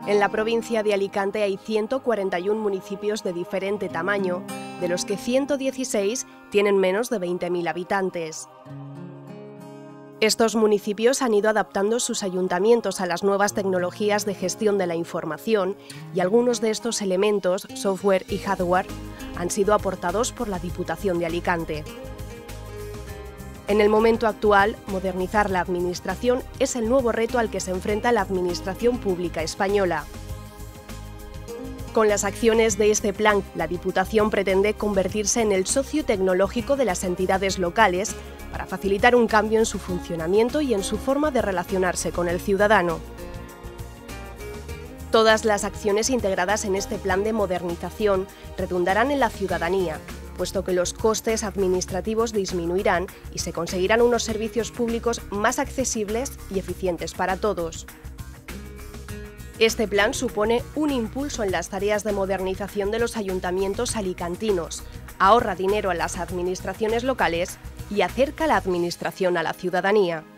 En la provincia de Alicante hay 141 municipios de diferente tamaño, de los que 116 tienen menos de 20.000 habitantes. Estos municipios han ido adaptando sus ayuntamientos a las nuevas tecnologías de gestión de la información y algunos de estos elementos, software y hardware, han sido aportados por la Diputación de Alicante. En el momento actual, modernizar la administración es el nuevo reto al que se enfrenta la administración pública española. Con las acciones de este plan, la Diputación pretende convertirse en el socio tecnológico de las entidades locales para facilitar un cambio en su funcionamiento y en su forma de relacionarse con el ciudadano. Todas las acciones integradas en este plan de modernización redundarán en la ciudadanía, puesto que los costes administrativos disminuirán y se conseguirán unos servicios públicos más accesibles y eficientes para todos. Este plan supone un impulso en las tareas de modernización de los ayuntamientos alicantinos, ahorra dinero a las administraciones locales y acerca la administración a la ciudadanía.